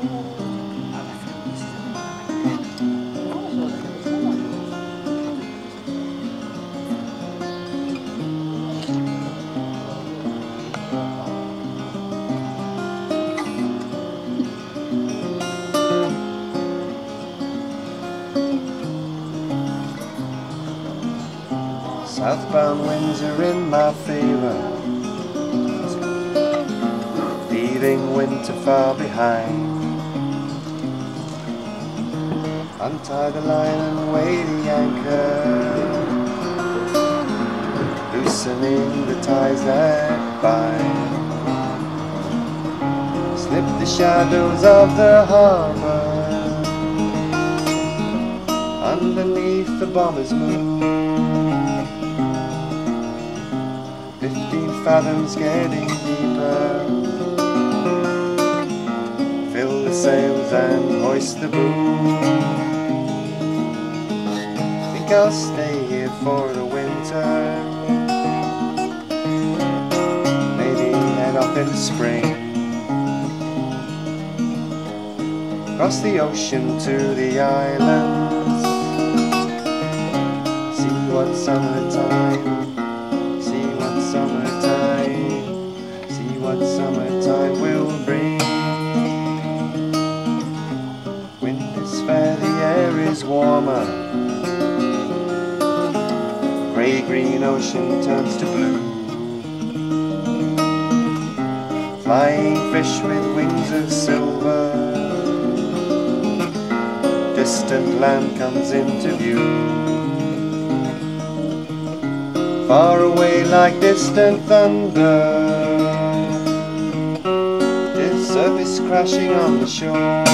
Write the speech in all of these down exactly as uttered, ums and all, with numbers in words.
Southbound winds are in my favour, leaving winter far behind. Untie the line and weigh the anchor, loosening the ties that bind. Slip the shadows of the harbour underneath the bomber's moon. Fifteen fathoms getting deeper, fill the sails and hoist the boom. Think I'll stay here for the winter, maybe head off in the spring, across the ocean to the islands, see what summertime, see what summertime, see what summertime will bring. Wind is fair, the air is warmer, grey-green ocean turns to blue. Flying fish with wings of silver, distant land comes into view. Far away like distant thunder, the surface crashing on the shore.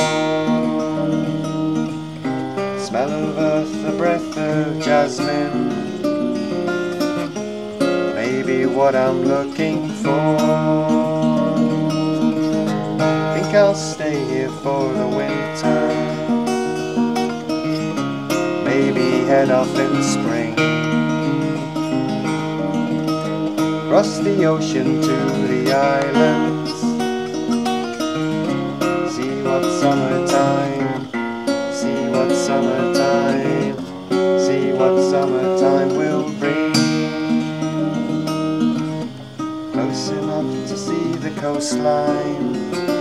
Smell of earth, the breath of jasmine, maybe what I'm looking for. Think I'll stay here for the winter, maybe head off in spring, across the ocean to the islands, see what summertime, see what summertime, see what summertime will bring. Close enough to see the coastline,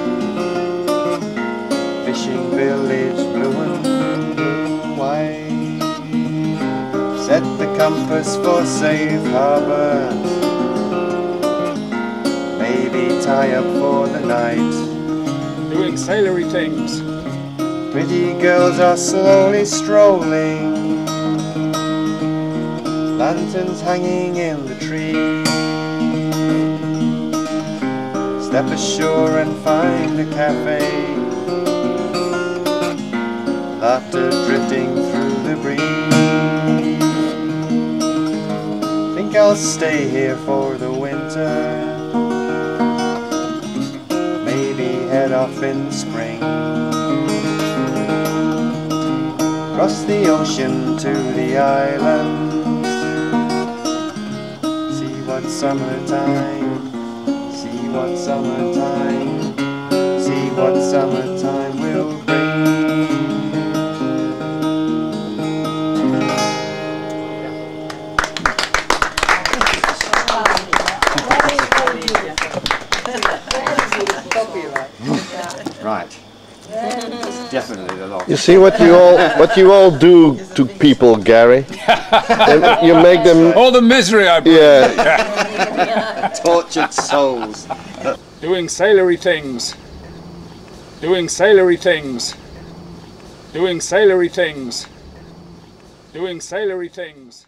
fishing village blue and white. Set the compass for safe harbor, maybe tie up for the night. Doing sailory things. Pretty girls are slowly strolling, lanterns hanging in the tree. Step ashore and find a cafe, laughter drifting through the breeze. Think I'll stay here for the winter, head off in spring, across the ocean to the islands, see what summertime, see what summertime, see what summertime will bring. Right. Definitely the lot. You see what you all what you all do to people, Gary? And you make them all the misery I bring. Yeah. Tortured souls. Doing sailory things. Doing sailory things. Doing sailory things. Doing sailory things.